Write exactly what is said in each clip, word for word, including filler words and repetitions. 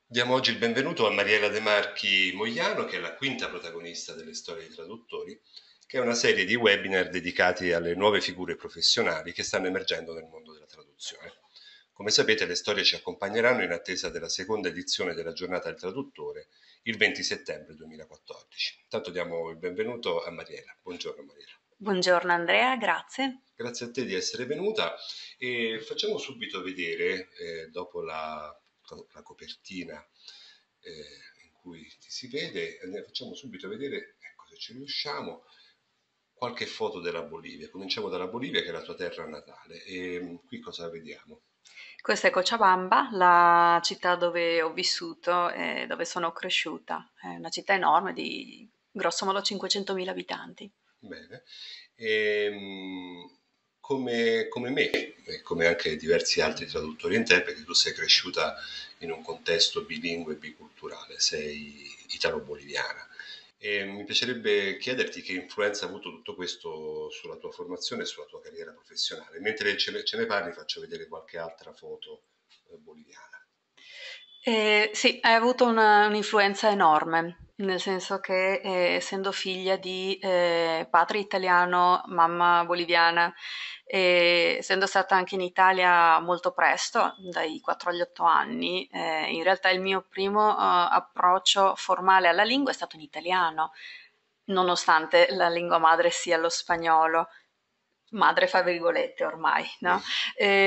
Diamo oggi il benvenuto a Mariela De Marchi Mogliano, che è la quinta protagonista delle Storie dei Traduttori, che è una serie di webinar dedicati alle nuove figure professionali che stanno emergendo nel mondo della traduzione. Come sapete, le storie ci accompagneranno in attesa della seconda edizione della Giornata del Traduttore il venti settembre duemilaquattordici. Intanto diamo il benvenuto a Mariela. Buongiorno Mariela. Buongiorno Andrea, grazie. Grazie a te di essere venuta e facciamo subito vedere, eh, dopo la, la copertina eh, in cui ti si vede, eh, facciamo subito vedere, ecco se ci riusciamo, qualche foto della Bolivia. Cominciamo dalla Bolivia, che è la tua terra natale. E mm, qui cosa vediamo? Questa è Cochabamba, la città dove ho vissuto e dove sono cresciuta. È una città enorme di grosso modo cinquecentomila abitanti. Bene. E, mm, come, come me, e come anche diversi altri traduttori e interpreti, tu sei cresciuta in un contesto bilingue e biculturale, sei italo-boliviana. E mi piacerebbe chiederti che influenza ha avuto tutto questo sulla tua formazione e sulla tua carriera professionale. Mentre ce ne, ce ne parli, faccio vedere qualche altra foto eh, boliviana. Eh, sì, hai avuto una- un'influenza enorme, nel senso che eh, essendo figlia di eh, padre italiano, mamma boliviana, e essendo stata anche in Italia molto presto, dai quattro agli otto anni, eh, in realtà il mio primo eh, approccio formale alla lingua è stato in italiano, nonostante la lingua madre sia lo spagnolo. Madre fra virgolette ormai, no? Mm.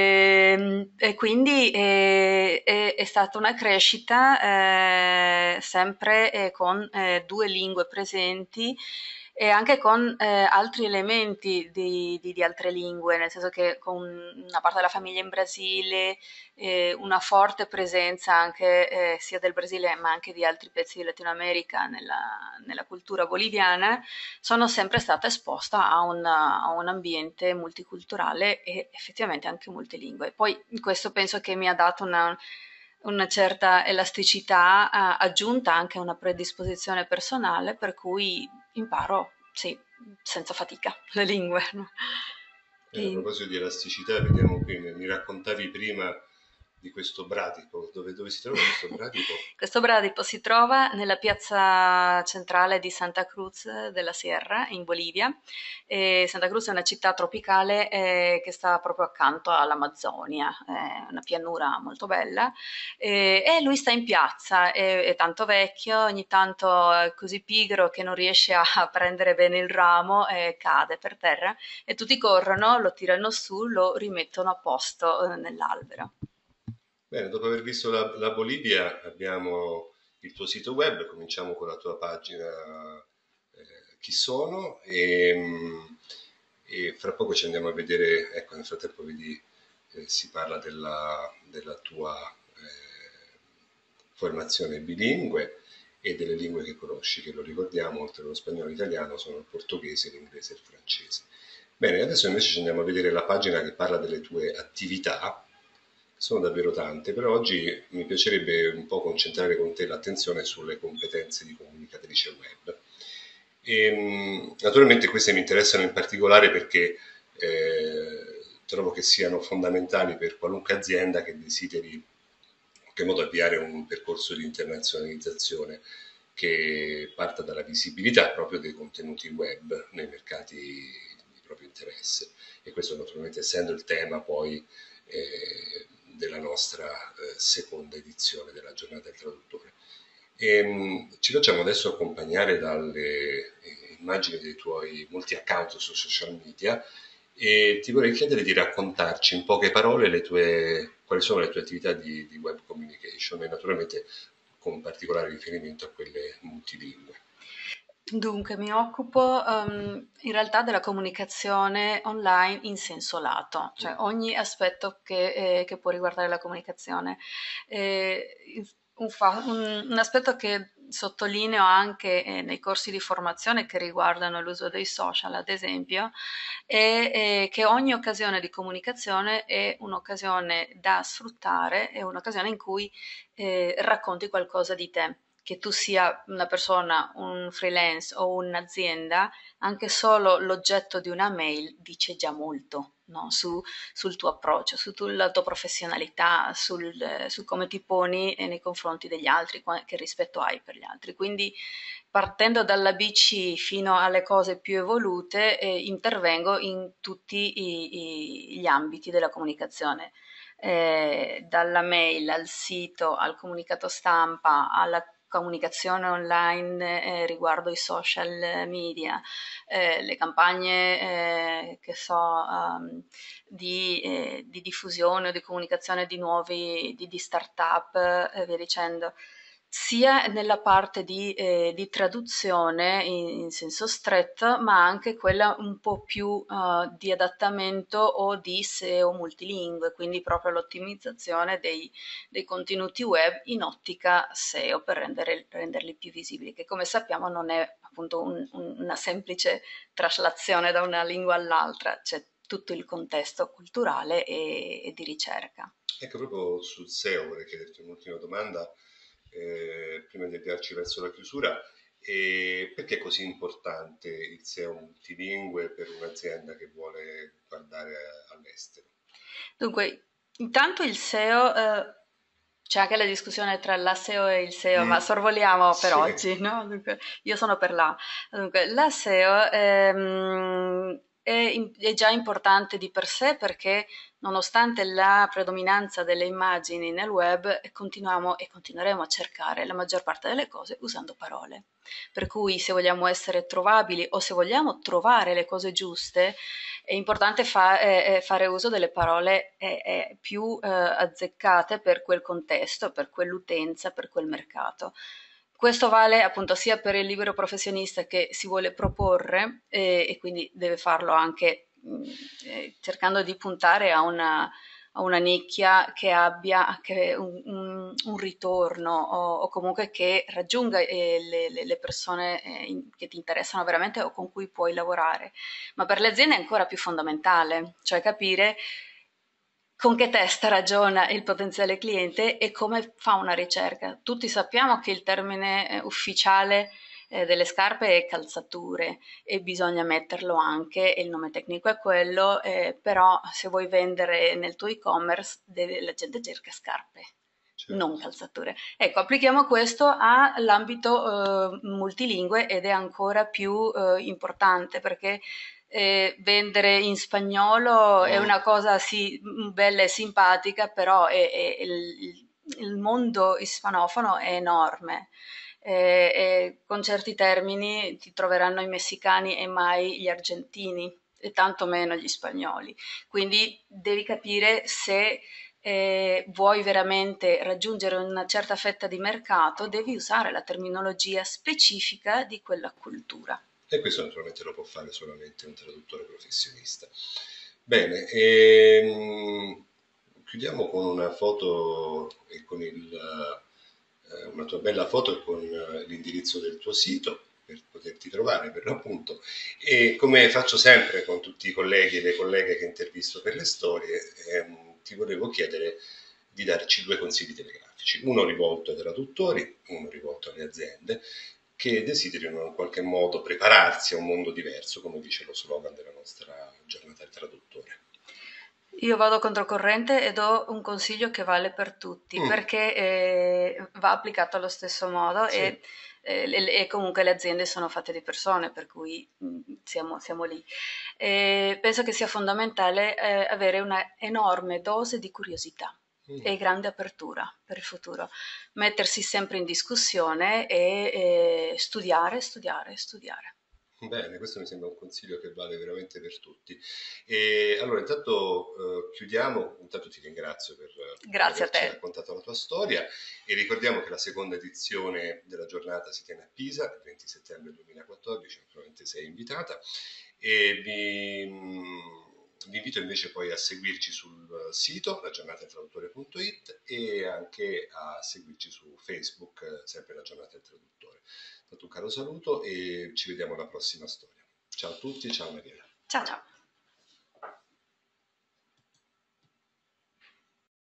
Ehm, e quindi eh, è, è stata una crescita eh, sempre eh, con eh, due lingue presenti e anche con eh, altri elementi di, di- di altre lingue, nel senso che con una parte della famiglia in Brasile, eh, una forte presenza anche eh, sia del Brasile ma anche di altri pezzi di Latino America nella, nella cultura boliviana, sono sempre stata esposta a un, a un ambiente multiculturale e effettivamente anche multilingue. Poi questo penso che mi ha dato una, una certa elasticità eh, aggiunta anche a una predisposizione personale, per cui imparo, sì, senza fatica le lingue. No? E a E- proposito di elasticità, vediamo qui, mi mi raccontavi prima di questo bradipo. Dove, dove si trova questo bradipo? Questo bradipo si trova nella piazza centrale di Santa Cruz de la Sierra, in Bolivia. E Santa Cruz è una città tropicale eh, che sta proprio accanto all'Amazzonia, è una pianura molto bella. E, e lui sta in piazza, è, è tanto vecchio, ogni tanto è così pigro che non riesce a prendere bene il ramo e cade per terra e tutti corrono, lo tirano su, lo rimettono a posto eh, nell'albero. Bene, dopo aver visto la, la Bolivia abbiamo il tuo sito web, cominciamo con la tua pagina eh, Chi sono e, mm, e fra poco ci andiamo a vedere, ecco nel frattempo vedi eh, si parla della, della tua eh, formazione bilingue e delle lingue che conosci, che lo ricordiamo, oltre allo spagnolo e l'italiano, sono il portoghese, l'inglese e il francese. Bene, adesso invece ci andiamo a vedere la pagina che parla delle tue attività, sono davvero tante, però oggi mi piacerebbe un po' concentrare con te l'attenzione sulle competenze di comunicatrice web. E, mh, naturalmente queste mi interessano in particolare perché eh, trovo che siano fondamentali per qualunque azienda che desideri in che modo avviare un percorso di internazionalizzazione che parta dalla visibilità proprio dei contenuti web nei mercati di proprio interesse. E questo naturalmente essendo il tema poi eh, della nostra eh, seconda edizione della giornata del traduttore. E, mh, ci facciamo adesso accompagnare dalle eh, immagini dei tuoi molti account su social media e ti vorrei chiedere di raccontarci in poche parole le tue, quali sono le tue attività di, di web communication e naturalmente con particolare riferimento a quelle multilingue. Dunque, mi occupo ehm, in realtà della comunicazione online in senso lato, cioè Mm. ogni aspetto che, eh, che può riguardare la comunicazione. Eh, un, fa- un- un aspetto che sottolineo anche eh, nei corsi di formazione che riguardano l'uso dei social, ad esempio, è eh, che ogni occasione di comunicazione è un'occasione da sfruttare, è un'occasione in cui eh, racconti qualcosa di te, che tu sia una persona, un freelance o un'azienda, anche solo l'oggetto di una mail dice già molto. no? Su, sul tuo approccio, sulla tua professionalità, sul, su come ti poni nei confronti degli altri, che rispetto hai per gli altri. Quindi partendo dall'A B C fino alle cose più evolute, eh, intervengo in tutti i, i, gli ambiti della comunicazione. Eh, dalla mail al sito, al comunicato stampa, alla comunicazione online eh, riguardo i social media, eh, le campagne eh, che so um, di, eh, di diffusione o di comunicazione di nuovi di, di start-up e eh, via dicendo, sia nella parte di, eh, di traduzione in, in senso stretto, ma anche quella un po' più uh, di adattamento o di S E O multilingue, quindi proprio l'ottimizzazione dei, dei contenuti web in ottica S E O per rendere, renderli più visibili, che come sappiamo non è appunto un, un, una semplice traslazione da una lingua all'altra, c'è tutto il contesto culturale e, e di ricerca. Ecco, proprio sul S E O vorrei chiederti un'ultima domanda, eh, prima di avviarci verso la chiusura. E perché è così importante il S E O multilingue per un'azienda che vuole guardare all'estero? Dunque, intanto il S E O, eh, c'è anche la discussione tra la S E O e il S E O, Mm, ma sorvoliamo per sì, oggi, no? Dunque, io sono per la. Dunque, la S E O ehm, è, in- è già importante di per sé perché nonostante la predominanza delle immagini nel web, continuiamo e continueremo a cercare la maggior parte delle cose usando parole. Per cui se vogliamo essere trovabili o se vogliamo trovare le cose giuste, è importante fa- eh, fare uso delle parole eh, eh, più eh, azzeccate per quel contesto, per quell'utenza, per quel mercato. Questo vale appunto sia per il libero professionista che si vuole proporre eh, e quindi deve farlo anche mh, eh, cercando di puntare a una, a una nicchia che abbia che un, un, un ritorno o, o, comunque che raggiunga eh, le, le, persone eh, in, che ti interessano veramente o con cui puoi lavorare. Ma per le aziende è ancora più fondamentale, cioè capire con che testa ragiona il potenziale cliente e come fa una ricerca. Tutti sappiamo che il termine eh, ufficiale eh, delle scarpe è calzature e bisogna metterlo anche, e il nome tecnico è quello, eh, però se vuoi vendere nel tuo e-commerce deve, la gente cerca scarpe, certo. non calzature. Ecco, applichiamo questo all'ambito eh, multilingue ed è ancora più eh, importante perché eh, vendere in spagnolo è Mm, una cosa sì bella e simpatica, però è, è, il, il mondo ispanofono è enorme. E, e con certi termini ti troveranno i messicani e mai gli argentini e tanto meno gli spagnoli. Quindi devi capire se eh, vuoi veramente raggiungere una certa fetta di mercato, devi usare la terminologia specifica di quella cultura. e questo naturalmente lo può fare solamente un traduttore professionista. Bene, ehm, chiudiamo con una foto e con il, eh, una tua bella foto e con eh, l'indirizzo del tuo sito per poterti trovare per l'appunto. E come faccio sempre con tutti i colleghi e le colleghe che intervisto per le storie, ehm, ti volevo chiedere di darci due consigli telegrafici, uno rivolto ai traduttori, uno rivolto alle aziende che desiderino in qualche modo prepararsi a un mondo diverso, come dice lo slogan della nostra giornata del traduttore. Io vado controcorrente e do un consiglio che vale per tutti, Mm, perché eh, va applicato allo stesso modo sì, e, eh, le- e comunque le aziende sono fatte di persone, per cui mh, siamo, siamo lì. E penso che sia fondamentale eh, avere una enorme dose di curiosità mm. e grande apertura per il futuro, mettersi sempre in discussione e eh, studiare, studiare, studiare. Bene, questo mi sembra un consiglio che vale veramente per tutti. E allora, intanto eh, chiudiamo, intanto ti ringrazio per, per Grazie a averci te. raccontato la tua storia e ricordiamo che la seconda edizione della giornata si tiene a Pisa il venti settembre duemilaquattordici, naturalmente sei invitata e vi, vi invito invece poi a seguirci sul sito la giornata del traduttore punto it e anche a seguirci su Facebook, eh, sempre la giornata del traduttore. Fatto un caro saluto e ci vediamo alla prossima storia. Ciao a tutti, ciao Mariela. Ciao ciao.